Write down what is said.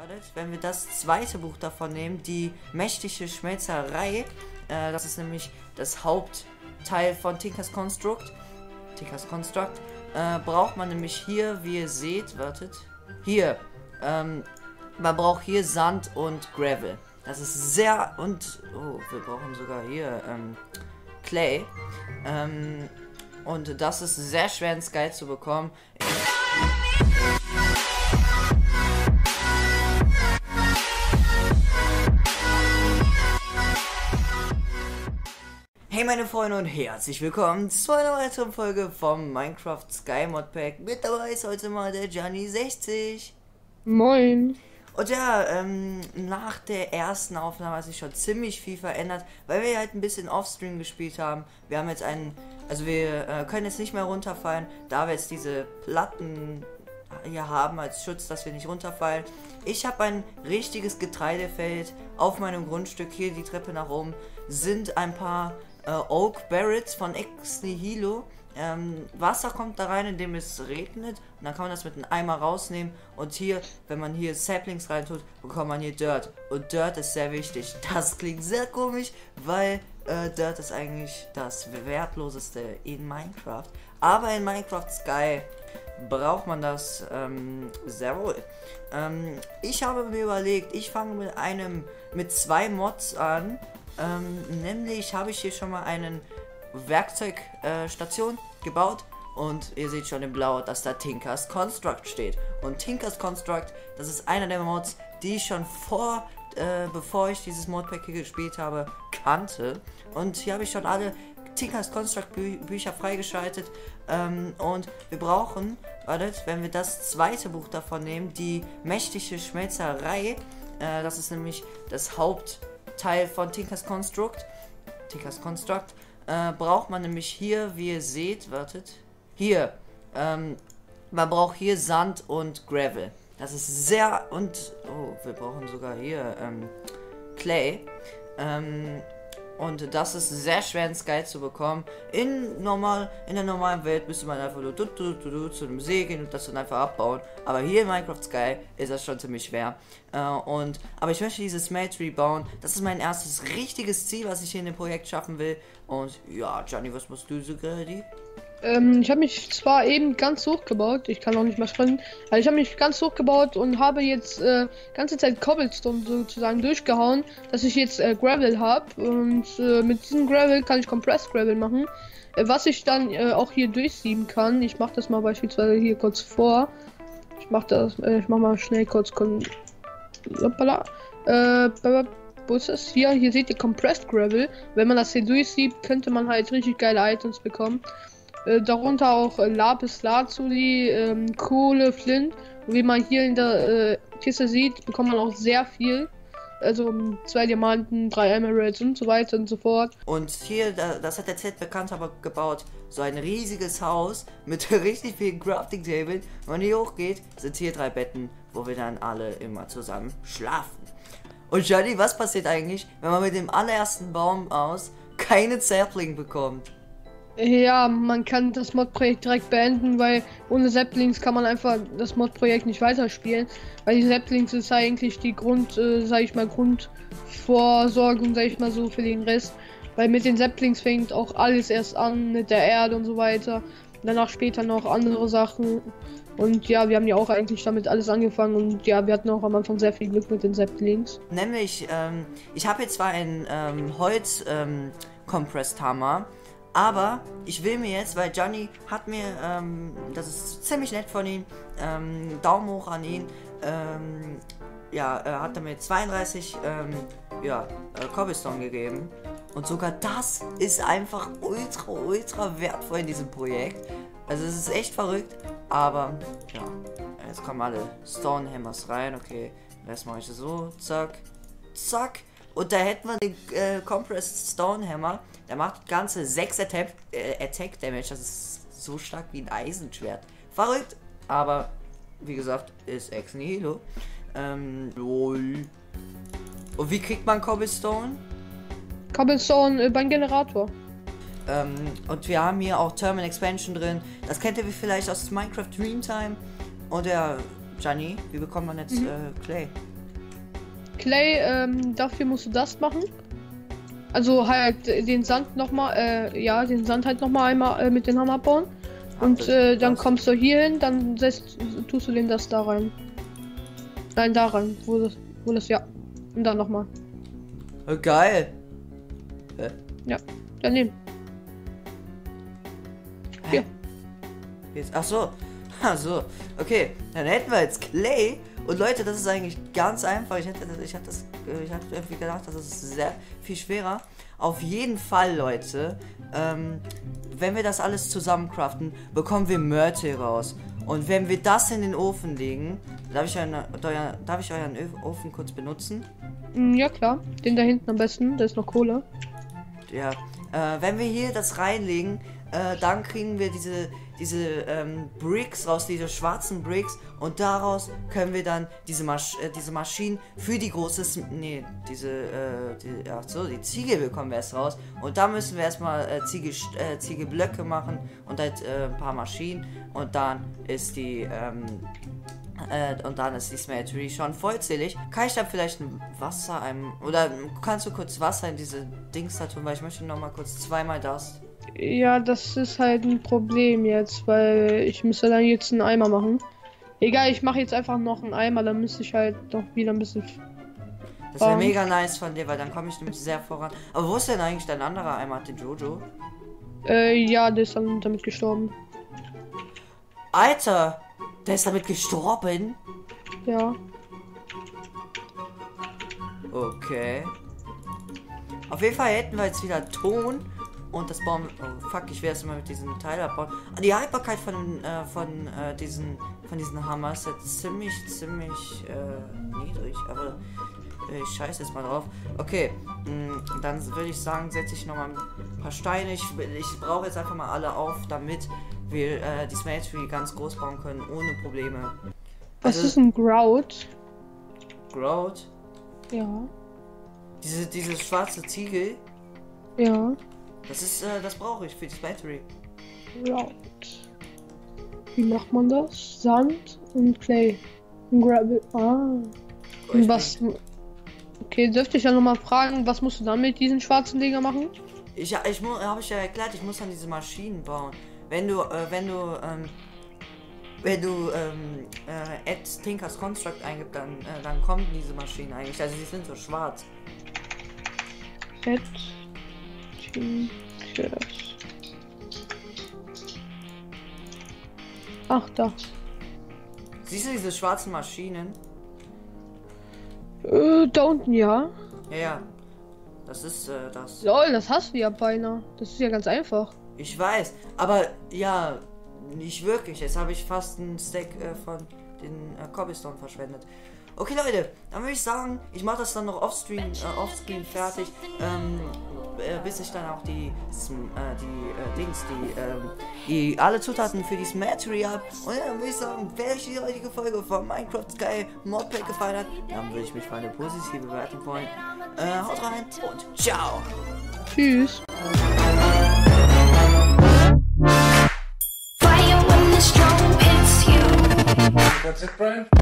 wenn wir das zweite Buch davon nehmen, die mächtige Schmelzerei, das ist nämlich das Hauptteil von Tinker's Construct. Braucht man nämlich hier, wie ihr seht, hier, man braucht hier Sand und Gravel. Das ist sehr, und, oh, wir brauchen sogar hier, Clay. Und das ist sehr schwer in Sky zu bekommen. Hey meine Freunde und herzlich willkommen zu einer weiteren Folge vom Minecraft Sky Modpack. Mit dabei ist heute mal der Gianni60. Moin. Und ja, nach der ersten Aufnahme hat sich schon ziemlich viel verändert, weil wir halt ein bisschen Offstream gespielt haben. Wir haben jetzt wir können jetzt nicht mehr runterfallen, da wir jetzt diese Platten hier haben als Schutz, dass wir nicht runterfallen. Ich habe ein richtiges Getreidefeld auf meinem Grundstück. Hier die Treppe nach oben sind ein paar Oak Barrels von Ex Nihilo. Wasser kommt da rein, indem es regnet, und dann kann man das mit einem Eimer rausnehmen, und hier, wenn man hier Saplings reintut, bekommt man hier Dirt, und Dirt ist sehr wichtig. Das klingt sehr komisch, weil Dirt ist eigentlich das wertloseste in Minecraft, aber in Minecraft Sky braucht man das sehr wohl. Ich habe mir überlegt, ich fange mit zwei Mods an. Nämlich habe ich hier schon mal einen Werkzeugstation gebaut, und ihr seht schon in Blau, dass da Tinker's Construct steht. Und Tinker's Construct, das ist einer der Mods, die ich schon bevor ich dieses Modpack hier gespielt habe, kannte. Und hier habe ich schon alle Tinker's Construct Bücher freigeschaltet. Und wir brauchen, wenn wir das zweite Buch davon nehmen, die mächtige Schmelzerei, das ist nämlich das Hauptteil von Tinker's Construct. Braucht man nämlich hier, wie ihr seht, hier, man braucht hier Sand und Gravel. Das ist sehr, und, oh, wir brauchen sogar hier, Clay. Und das ist sehr schwer in Sky zu bekommen. In der normalen Welt müsste man einfach nur zu einem See gehen und das dann einfach abbauen. Aber hier in Minecraft Sky ist das schon ziemlich schwer. Aber ich möchte dieses Smeltery bauen. Das ist mein erstes richtiges Ziel, was ich hier in dem Projekt schaffen will. Und ja, Gianni, was machst du so gerade? Ich habe mich zwar eben ganz hoch gebaut, ich kann auch nicht mehr sprinten, aber ich habe mich ganz hoch gebaut und habe jetzt ganze Zeit Cobblestone sozusagen durchgehauen, dass ich jetzt Gravel habe, und mit diesem Gravel kann ich Compressed Gravel machen, was ich dann auch hier durchsieben kann. Ich mache das mal beispielsweise hier kurz vor. Ich mache mal schnell kurz wo ist das? Hier seht ihr Compressed Gravel. Wenn man das hier durchsiebt, könnte man halt richtig geile Items bekommen. Darunter auch Lapis Lazuli, Kohle, Flint. Und wie man hier in der Kiste sieht, bekommt man auch sehr viel. Also 2 Diamanten, 3 Emeralds und so weiter und so fort. Und hier, das hat der Z-Bekannt aber gebaut, so ein riesiges Haus mit richtig vielen Crafting Tables. Wenn man hier hochgeht, sind hier 3 Betten, wo wir dann alle immer zusammen schlafen. Und Gianni, was passiert eigentlich, wenn man mit dem allerersten Baum aus keine Sapling bekommt? Ja, man kann das Mod-Projekt direkt beenden, weil ohne Saplings kann man einfach das Mod-Projekt nicht weiterspielen. Weil die Saplings ist eigentlich die Grundversorgung, sag ich mal so, für den Rest. Weil mit den Saplings fängt auch alles erst an, mit der Erde und so weiter. Danach später noch andere Sachen. Und ja, wir haben ja auch eigentlich damit alles angefangen, und ja, wir hatten auch am Anfang sehr viel Glück mit den Saplings. Nämlich, ich habe jetzt zwar einen Holz Compressed Hammer, aber ich will mir jetzt, weil Gianni hat mir, das ist ziemlich nett von ihm, Daumen hoch an ihn, hat er mir 32 Cobblestone gegeben, und sogar das ist einfach ultra wertvoll in diesem Projekt. Also es ist echt verrückt, aber ja, jetzt kommen alle Stone Hammers rein. Okay, das mache ich so, zack, und da hätten wir den Compressed Stone Hammer. Der macht ganze 6 Attack Damage. Das ist so stark wie ein Eisenschwert. Verrückt, aber wie gesagt, ist Ex Nihilo. Lol. Und wie kriegt man Cobblestone? Cobblestone beim Generator. Und wir haben hier auch Thermal Expansion drin. Das kennt ihr vielleicht aus Minecraft Dreamtime. Und ja, Gianni, wie bekommt man jetzt Clay? Clay, dafür musst du das machen. Also halt den Sand nochmal, ja, den Sand halt nochmal einmal mit dem Hammer bauen. Und dann kommst du hier hin, dann tust du den das da rein. Nein, da rein, wo das, ja. Und dann nochmal. Oh, geil. Ja, daneben. Hier. Jetzt, ach so. Okay, dann hätten wir jetzt Clay. Und Leute, das ist eigentlich ganz einfach. Ich hatte irgendwie gedacht, das ist sehr viel schwerer. Auf jeden Fall, Leute, wenn wir das alles zusammen craften, bekommen wir Mörtel raus. Und wenn wir das in den Ofen legen, darf ich euren Ofen kurz benutzen? Ja klar, den da hinten am besten, da ist noch Kohle. Ja, wenn wir hier das reinlegen, dann kriegen wir diese Bricks raus, diese schwarzen Bricks, und daraus können wir dann diese Maschinen für die große, die Ziegel bekommen wir erst raus, und da müssen wir erstmal Ziegelblöcke machen und halt ein paar Maschinen, und dann ist die Smeltery schon vollzählig. Kann ich da vielleicht ein Wasser oder kannst du kurz Wasser in diese Dings da tun, weil ich möchte noch mal kurz zweimal das. Ja, das ist halt ein Problem jetzt, weil ich müsste dann jetzt einen Eimer machen. Egal, ich mache jetzt einfach noch einen Eimer, dann müsste ich halt doch wieder ein bisschen. Das wäre mega nice von dir, weil dann komme ich nämlich sehr voran. Aber wo ist denn eigentlich dein anderer Eimer, den Jojo? Ja, der ist dann damit gestorben. Alter, der ist damit gestorben? Ja. Okay. Auf jeden Fall hätten wir jetzt wieder Ton. Und das bauen. Oh fuck, ich werde es mal mit diesem Teil abbauen. Die Haltbarkeit von diesen Hammer ist jetzt ziemlich niedrig, aber ich scheiße jetzt mal drauf. Okay, dann würde ich sagen, setze ich noch mal ein paar Steine. Ich brauche jetzt einfach mal alle auf, damit wir die Smeltery ganz groß bauen können, ohne Probleme. Was ist ein Grout? Grout? Ja. Diese schwarze Ziegel? Ja. Das brauche ich für die Smeltery. Grout. Wie macht man das? Sand und Clay. Und Gravel. Und was? Okay, dürfte ich ja noch mal fragen, was musst du dann mit diesen schwarzen Dinger machen? Habe ich ja erklärt, ich muss dann diese Maschinen bauen. Wenn du Add Tinkers Construct eingibst, dann kommen diese Maschinen eigentlich. Also die sind so schwarz. Add Ach, da. Siehst du diese schwarzen Maschinen? Da unten, ja. Ja. Das ist das. Lol, das hast du ja beinahe. Das ist ja ganz einfach. Ich weiß, aber ja, nicht wirklich. Jetzt habe ich fast einen Stack von den Cobblestone verschwendet. Okay, Leute, dann würde ich sagen, ich mache das dann noch offscreen fertig, bis ich dann auch die alle Zutaten für die Smeltery habe. Und dann würde ich sagen, wenn euch die heutige Folge von Minecraft Sky Modpack gefallen hat, dann würde ich mich für eine positive Bewertung freuen. Haut rein und ciao. Tschüss. Fire when the storm hits you. That's it, Brian?